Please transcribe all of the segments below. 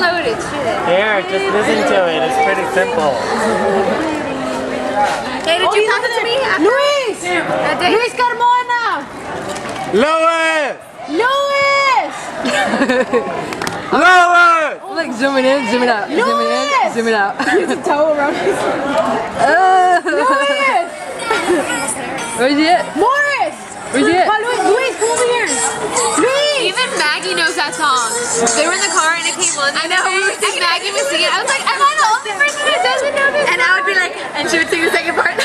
loaded shit. Here, just listen to it. It's pretty simple. Hey, did you talk to me? Luis! Luis Carmona! Lower! Luis! Lower! I'm like zooming in, zooming out, zooming in, zooming out. There's a towel around his Luis! Where's he at? Morris! Where's he at? Luis, come over here! Luis! Even Maggie knows that song. They were in the car and it came on. I know. And Maggie was singing. I was like, am I the only person that doesn't know this? And I would be like, and she would sing the second part.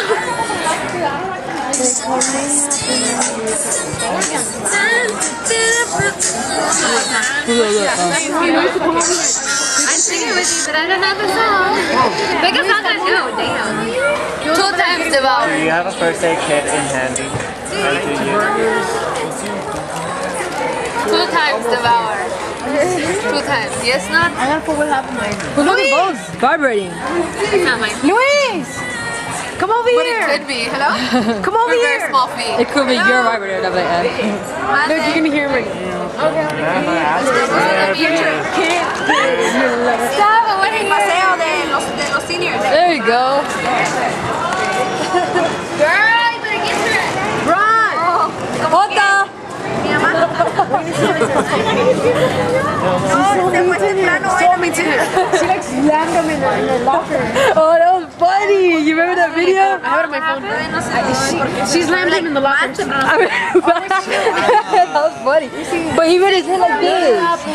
I'm singing with you, but I don't know the song. Make a song I know, damn. 2 times devour. Do you have a first aid kit in handy? 2 times devour. 2 times. Yes, not? I gotta put what happened mine. Look at both vibrating. It's not mine. Luis! Come over But here! it could be. Hello? Come over We're here! very small feet. It could be your vibrator. That like, Look, you can hear me. Stop it, what paseo de los seniors. there you go. Girl, you better get to it. Run! Jota. She like slammed him in the locker. Oh, that was funny. You remember that video? I have it on my phone. She slammed him in the locker. That was funny. But he made his head like this.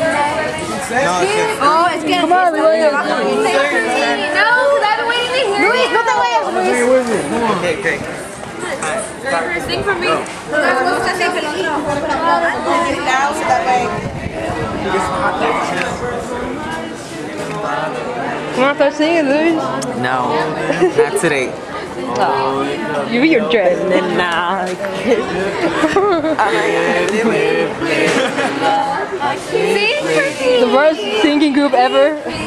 Oh, it's good. Come on, we want to. No, because I've been waiting to hear Luis, no te vayas, Luis. Okay, great. Sing for me. You want to start singing, Luis? No, not today. You read your dress. See? The worst singing group ever. I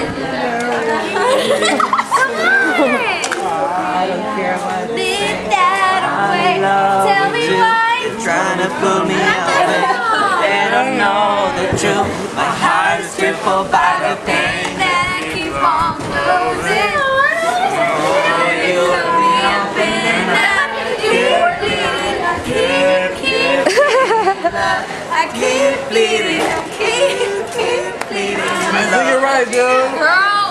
don't care what. Leave that away. Tell me why. You're trying to pull me out of it. They don't know the truth. My heart is crippled by the pain. That keep on closing. I keep bleeding. Sing it right, dude. Girl.